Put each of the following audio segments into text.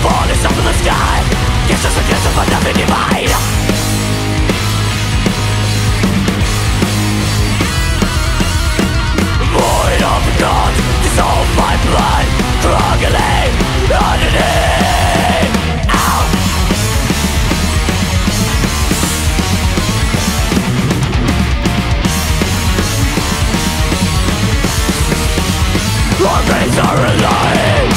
falling up in the sky. Guess just a guess of nothing divine. Void of God, dissolve my blood, struggling underneath. Ow! Our brains are alive.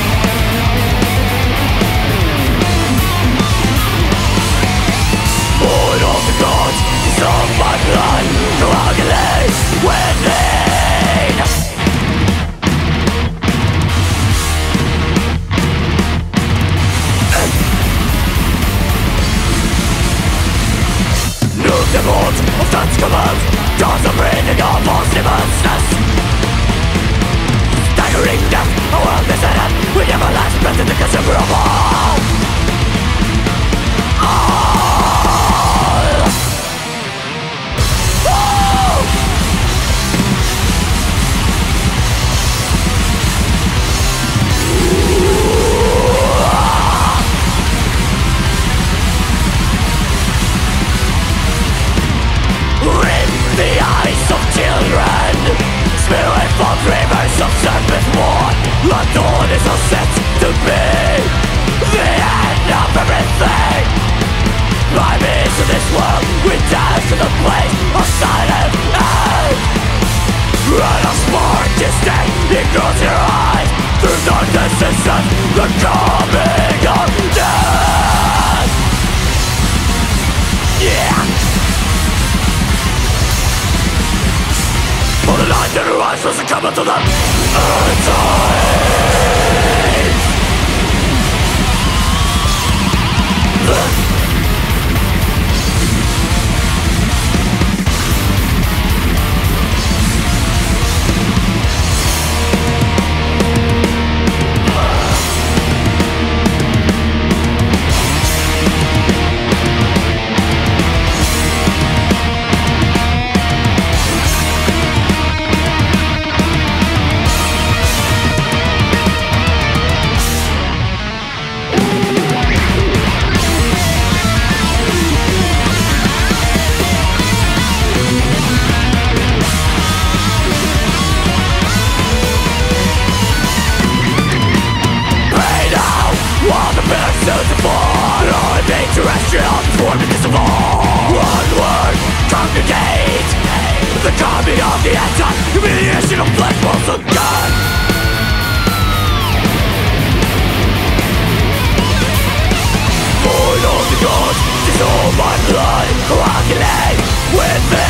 Void of the gods, dissolve my blood, struggling within. Nuclear of such commands, jaws of breathing of all stimulus. Staggering death, a world missing up. We never last breath in the consumer of all. In the eyes of children, spirit from rivers of serpent war. The dawn is all set to be the end of everything. By means of this world, we dance to the place of silent age. And a spark is dead, it grows your eyes. Through darkness and sun, the coming of death. Yeah. For the light that arises was the coming to the end times. Terrestrial performance of all. Onward, congregate. The coming of the end time, humiliation of flesh walls of God. Void of the gods, dissolve my blood, coagulate within.